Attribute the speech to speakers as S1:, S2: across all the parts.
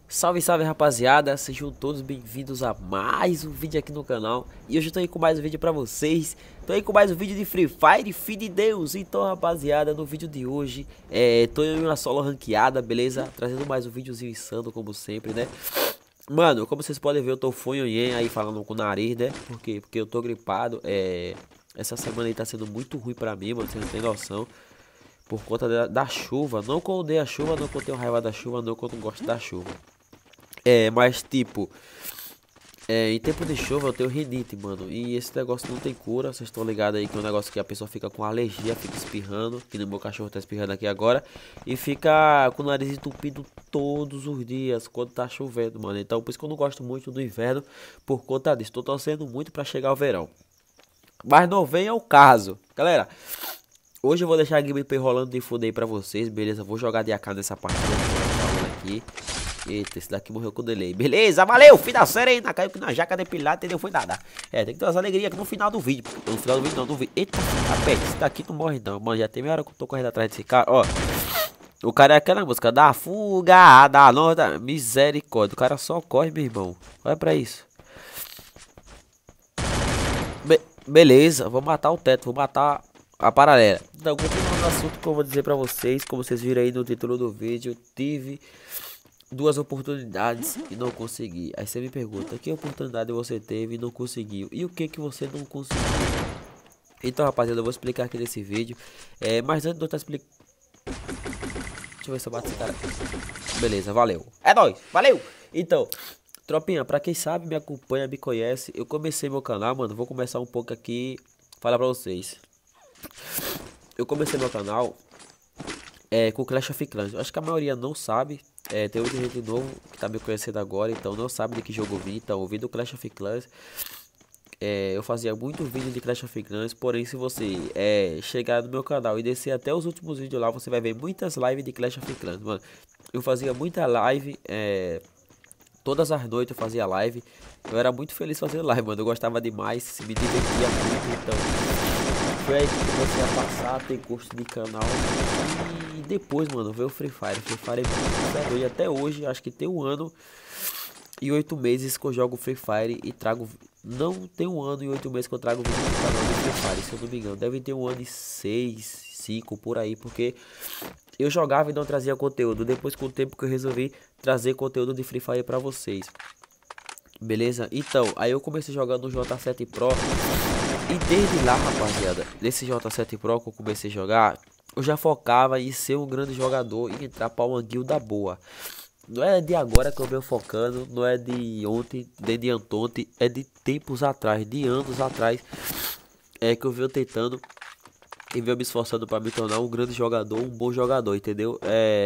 S1: Salve, salve rapaziada, sejam todos bem-vindos a mais um vídeo aqui no canal. E hoje eu tô aí com mais um vídeo pra vocês. Tô aí com mais um vídeo de Free Fire, filho de Deus. Então rapaziada, no vídeo de hoje tô em uma solo ranqueada, beleza? Trazendo mais um videozinho insano como sempre, né? Mano, como vocês podem ver, eu tô fonhoyen aí falando com o nariz, né? Por quê? Porque eu tô gripado, essa semana aí tá sendo muito ruim pra mim, mano, vocês não tem noção. Por conta da chuva. Não que eu odeio a chuva, não que eu tenho raiva da chuva, não que eu não gosto da chuva. Mas tipo, em tempo de chuva eu tenho rinite, mano. E esse negócio não tem cura. Vocês estão ligados aí que é um negócio que a pessoa fica com alergia, fica espirrando. Que nem meu cachorro tá espirrando aqui agora. E fica com o nariz entupido todos os dias quando tá chovendo, mano. Então por isso que eu não gosto muito do inverno. Por conta disso. Tô torcendo muito pra chegar o verão. Mas não vem ao caso. Galera, hoje eu vou deixar a gameplay rolando de fuder aí pra vocês, beleza? Vou jogar de AK nessa partida que eu tô falando aqui. Eita, esse daqui morreu com delay. Beleza, valeu, fim da série ainda. Caiu que na jaca depilada, entendeu? Foi nada. Tem que ter umas alegrias aqui no final do vídeo. No final do vídeo não, no vídeo. Eita, rapaz, esse daqui não morre não. Mano, já tem meia hora que eu tô correndo atrás desse cara. Ó, o cara é aquela música da fuga, da nota, misericórdia. O cara só corre, meu irmão. Olha pra isso. Beleza, vou matar o teto, vou matar a paralela. Então, continuando o assunto que eu vou dizer pra vocês. Como vocês viram aí no título do vídeo, eu tive duas oportunidades e não consegui. Aí você me pergunta, que oportunidade você teve e não conseguiu? E o que que você não conseguiu? Então, rapaziada, eu vou explicar aqui nesse vídeo. Mas antes de eu estar explicando... Deixa eu ver se eu bato esse cara. Beleza, valeu. É nóis, valeu! Então, tropinha, pra quem sabe, me acompanha, me conhece. Eu comecei meu canal, mano. Vou começar um pouco aqui, falar pra vocês. Eu comecei meu canal com Clash of Clans. Eu acho que a maioria não sabe. Tem muita gente novo que tá me conhecendo agora, então não sabe de que jogo eu vim. Então, eu vim do Clash of Clans. Eu fazia muito vídeo de Clash of Clans, porém se você chegar no meu canal e descer até os últimos vídeos lá, você vai ver muitas lives de Clash of Clans, mano. Eu fazia muita live, todas as noites eu fazia live. Eu era muito feliz fazendo live, mano. Eu gostava demais, me divertia muito, então foi aí que eu comecei a passar a ter gosto de canal. E depois, mano, veio o Free Fire. Free Fire é muito. E até hoje, acho que tem 1 ano e 8 meses que eu jogo Free Fire e trago. Não tem 1 ano e 8 meses que eu trago vídeo no canal do Free Fire, se eu não me engano. Deve ter 1 ano e 6, 5 por aí, porque eu jogava e não trazia conteúdo. Depois, com o tempo que eu resolvi trazer conteúdo de Free Fire pra vocês. Beleza? Então, aí eu comecei jogando no J7 Pro. E desde lá, rapaziada, nesse J7 Pro que eu comecei a jogar, eu já focava em ser um grande jogador e entrar pra uma guilda boa. Não é de agora que eu venho focando, não é de ontem, nem de anteontem, é de tempos atrás, de anos atrás, que eu venho tentando e venho me esforçando para me tornar um grande jogador, um bom jogador, entendeu?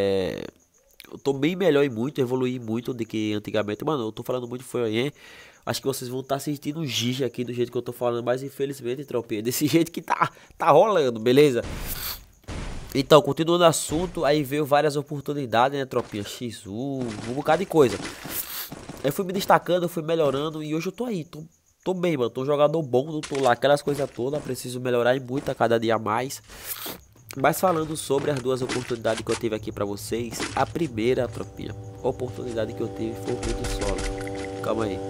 S1: Eu tô bem melhor e muito, evoluí muito do que antigamente. Mano, eu tô falando muito foi. Acho que vocês vão estar assistindo um giga aqui do jeito que eu tô falando, mas infelizmente, tropinha, desse jeito que tá rolando, beleza? Então, continuando o assunto, aí veio várias oportunidades, né, tropinha? X1, um bocado de coisa. Eu fui me destacando, fui melhorando e hoje eu tô aí, tô bem, mano. Tô um jogador bom, não tô lá aquelas coisas todas, preciso melhorar e muito a cada dia mais. Mas falando sobre as duas oportunidades que eu tive aqui pra vocês, a primeira, tropinha, oportunidade que eu tive foi o do solo. Calma aí.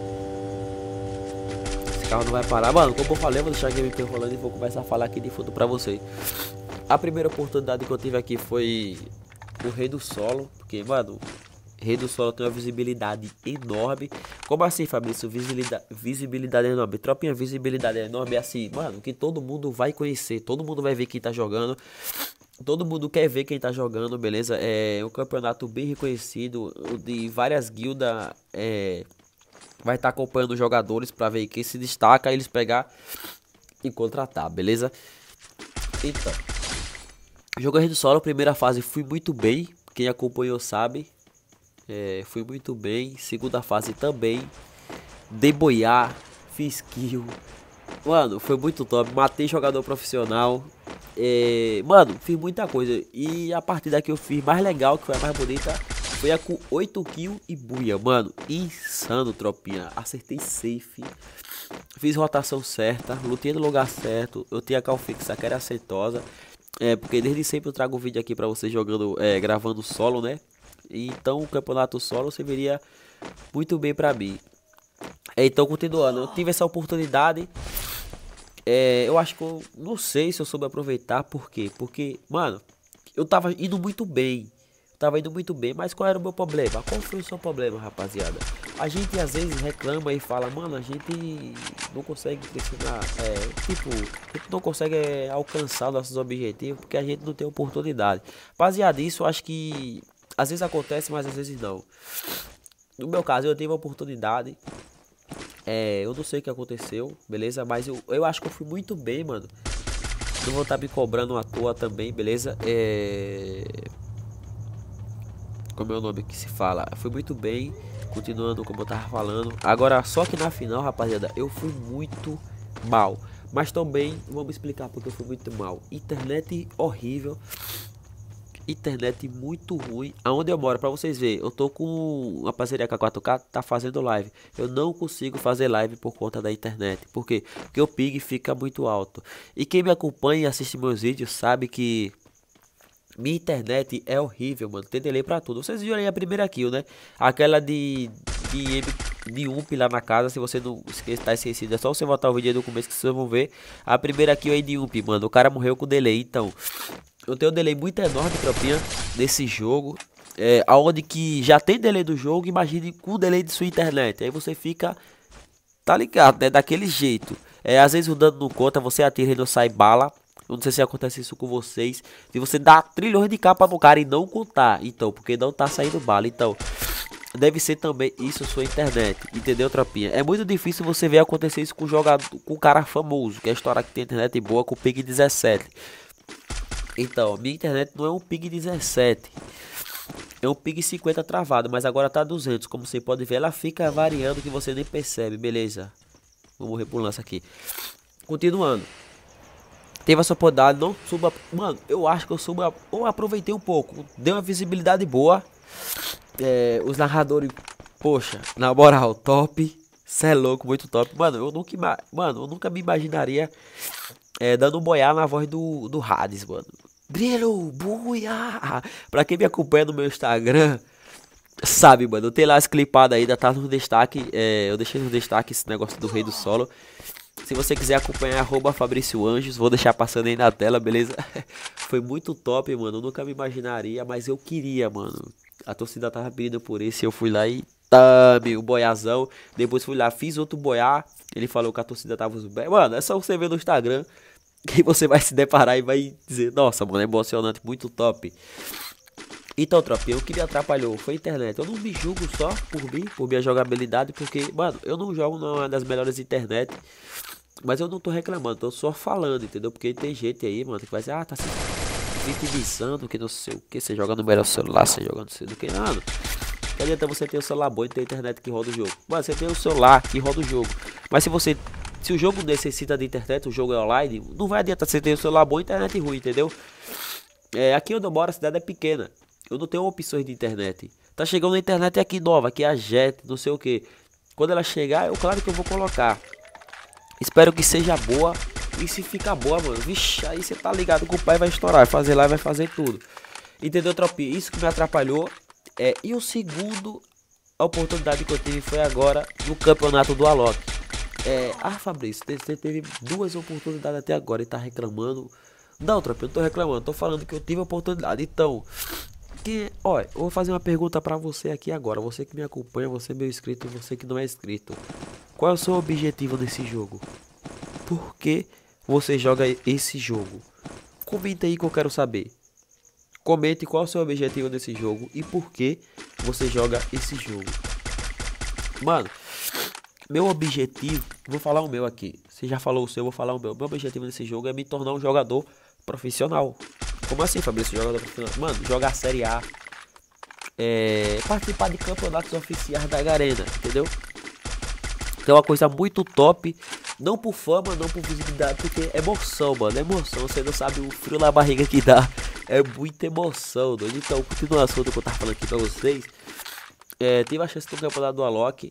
S1: Esse carro não vai parar, mano. Como eu falei, eu vou deixar a gameplay rolando e vou começar a falar aqui de fundo pra vocês. A primeira oportunidade que eu tive aqui foi o Rei do Solo, porque, mano, Rei do Solo tem uma visibilidade enorme. Como assim, Fabrício? Visibilidade enorme. Tropinha, visibilidade enorme é assim, mano, que todo mundo vai conhecer, todo mundo vai ver quem tá jogando. Todo mundo quer ver quem tá jogando, beleza? É um campeonato bem reconhecido, de várias guildas, vai estar acompanhando os jogadores pra ver quem se destaca, eles pegar e contratar, beleza? Então, jogo Rei do Solo, primeira fase fui muito bem, quem acompanhou sabe. Fui muito bem, segunda fase também. Dei boiar, fiz kill. Mano, foi muito top, matei jogador profissional. Mano, fiz muita coisa. E a partida que eu fiz mais legal, que foi a mais bonita, foi a com 8 kills e buia. Mano, insano, tropinha. Acertei safe. Fiz rotação certa, lutei no lugar certo. Eu tinha a call fixa que era aceitosa. Porque desde sempre eu trago vídeo aqui pra vocês jogando, gravando solo, né? Então o campeonato solo serviria muito bem pra mim. Então, continuando, eu tive essa oportunidade. Eu acho que eu não sei se eu soube aproveitar. Por quê? Porque, mano, eu tava indo muito bem. Tava indo muito bem, mas qual era o meu problema? Qual foi o seu problema, rapaziada? A gente às vezes reclama e fala, mano, a gente não consegue pressionar, tipo, a gente não consegue alcançar nossos objetivos porque a gente não tem oportunidade. Rapaziada, isso eu acho que às vezes acontece, mas às vezes não. No meu caso, eu tive a oportunidade. Eu não sei o que aconteceu, beleza? Mas eu acho que eu fui muito bem, mano. Não vou estar me cobrando à toa também, beleza? Como é o nome que se fala? Eu fui muito bem, continuando como eu tava falando. Agora, só que na final, rapaziada, eu fui muito mal. Mas também, vamos explicar porque eu fui muito mal. Internet horrível. Internet muito ruim. Aonde eu moro, pra vocês verem, eu tô com uma parceria com a 4K, tá fazendo live. Eu não consigo fazer live por conta da internet. Por quê? Porque o ping fica muito alto. E quem me acompanha e assiste meus vídeos sabe que minha internet é horrível, mano. Tem delay pra tudo. Vocês viram aí a primeira kill, né? Aquela de UMP lá na casa. Se você não está esquecido, é só você voltar o vídeo aí do começo que vocês vão ver. A primeira kill aí de UMP, mano. O cara morreu com delay. Então, eu tenho um delay muito enorme, tropinha, nesse jogo. Aonde que já tem delay do jogo. Imagine com o delay de sua internet. Aí você fica, tá ligado, né? Daquele jeito. Às vezes o dano não conta. Você atira e não sai bala. Eu não sei se acontece isso com vocês. Se você dá trilhões de capa no cara e não contar. Então, porque não tá saindo bala. Então, deve ser também isso sua internet. Entendeu, tropinha? É muito difícil você ver acontecer isso com um jogador, com um cara famoso. Que é a história que tem internet boa com ping 17. Então, minha internet não é um ping 17. É um ping 50 travado. Mas agora tá 200. Como você pode ver, ela fica variando que você nem percebe. Beleza. Vou morrer por lança aqui. Continuando. Teve essa oportunidade, não suba. Mano, eu acho que eu aproveitei um pouco. Deu uma visibilidade boa. Os narradores, poxa, na moral, top. Cê é louco, muito top. Mano, eu nunca me imaginaria dando um boiar na voz do Hades, mano. Grilo, buia! Pra quem me acompanha no meu Instagram, sabe, mano, tem lá as clipadas ainda, tá no destaque. Eu deixei no destaque esse negócio do Rei do Solo. Se você quiser acompanhar, Fabrício Anjos, vou deixar passando aí na tela, beleza? Foi muito top, mano, eu nunca me imaginaria, mas eu queria, mano. A torcida tava pedindo por isso, eu fui lá e o boiazão. Depois fui lá, fiz outro boiar, ele falou que a torcida tava bem. Mano, é só você ver no Instagram que você vai se deparar e vai dizer, nossa, mano, é emocionante, muito top. Então, tropinha, o que me atrapalhou foi a internet. Eu não me julgo só por mim, por minha jogabilidade, porque, mano, eu não jogo numa das melhores internet. Mas eu não tô reclamando, tô só falando, entendeu? Porque tem gente aí, mano, que vai dizer, tá se vitimizando, que não sei o que, você joga no melhor celular, você joga não sei do que, nada. Que adianta você ter o celular bom e ter a internet que roda o jogo? Mano, você tem o celular que roda o jogo. Mas se o jogo necessita de internet, o jogo é online, não vai adiantar você ter o celular bom e internet ruim, entendeu? Aqui onde eu moro, a cidade é pequena. Eu não tenho opções de internet. Tá chegando a internet aqui nova, que é a Jet, não sei o que. Quando ela chegar, claro que eu vou colocar. Espero que seja boa. E se ficar boa, mano, vixe, aí você tá ligado que o pai vai estourar, vai fazer live, vai fazer tudo. Entendeu, tropinha? Isso que me atrapalhou. E o segundo, a oportunidade que eu tive foi agora no campeonato do Alok. Fabrício, você teve duas oportunidades até agora e tá reclamando. Não, tropinha, eu não tô reclamando, tô falando que eu tive a oportunidade. Então, olha, eu vou fazer uma pergunta pra você aqui agora. Você que me acompanha, você meu inscrito, você que não é inscrito. Qual é o seu objetivo nesse jogo? Por que você joga esse jogo? Comenta aí que eu quero saber. Comente qual é o seu objetivo nesse jogo e por que você joga esse jogo. Mano, meu objetivo, vou falar o meu aqui. Você já falou o seu, eu vou falar o meu. Meu objetivo nesse jogo é me tornar um jogador profissional. Como assim, Fabrício? Jogador profissional? Mano, jogar a Série A. Participar de campeonatos oficiais da Garena, entendeu? É uma coisa muito top. Não por fama, não por visibilidade, porque é emoção, mano. É emoção. Você não sabe o frio na barriga que dá. É muita emoção, doido. Então, continuando o assunto que eu tava falando aqui pra vocês. Tive a chance do campeonato do Alok.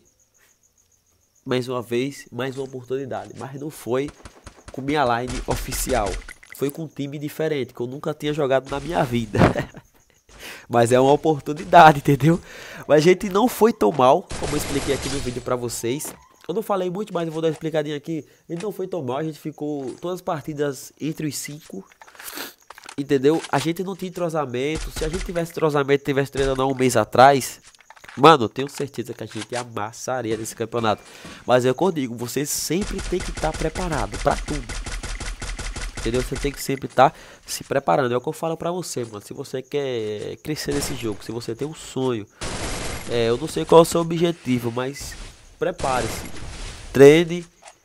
S1: Mais uma vez, mais uma oportunidade. Mas não foi com minha line oficial. Foi com um time diferente, que eu nunca tinha jogado na minha vida. Mas é uma oportunidade, entendeu? Mas a gente não foi tão mal, como eu expliquei aqui no vídeo pra vocês. Eu não falei muito, mas eu vou dar uma explicadinha aqui. A gente não foi tão mal, a gente ficou todas as partidas entre os 5. Entendeu? A gente não tinha entrosamento. Se a gente tivesse entrosamento, tivesse treinando há um mês atrás, mano, eu tenho certeza que a gente amassaria nesse campeonato. Mas é o que eu digo, você sempre tem que estar preparado pra tudo. Entendeu? Você tem que sempre estar se preparando. É o que eu falo pra você, mano. Se você quer crescer nesse jogo, se você tem um sonho, eu não sei qual é o seu objetivo, mas prepare-se. Treine.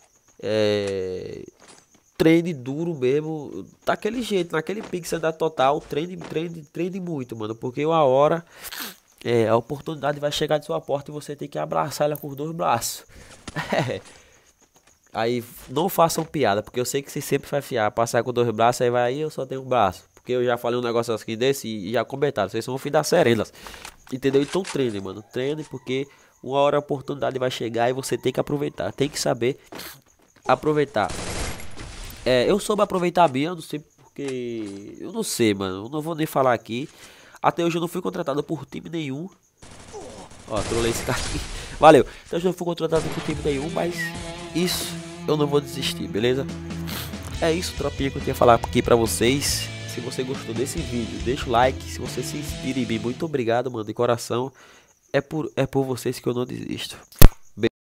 S1: Treine duro mesmo. Daquele jeito, naquele pique da total. Treine muito, mano. Porque uma hora a oportunidade vai chegar de sua porta e você tem que abraçar ela com os 2 braços. Aí não façam piada, porque eu sei que você sempre vai fiar, passar com 2 braços, aí vai aí eu só tenho um braço. Porque eu já falei um negócio assim desse e já comentaram, vocês são o fim das serenas. Entendeu? Então treine, mano. Treine porque uma hora a oportunidade vai chegar e você tem que aproveitar. Tem que saber aproveitar. Eu soube aproveitar bem, eu não sei porque... Eu não sei, mano. Eu não vou nem falar aqui. Até hoje eu não fui contratado por time nenhum. Ó, trolei esse cara aqui. Valeu. Então eu não fui contratado por time nenhum, mas isso eu não vou desistir, beleza? É isso, tropinha, que eu tinha falar aqui pra vocês. Se você gostou desse vídeo, deixa o like. Se você se inspira em mim, muito obrigado, mano, de coração. É por vocês que eu não desisto.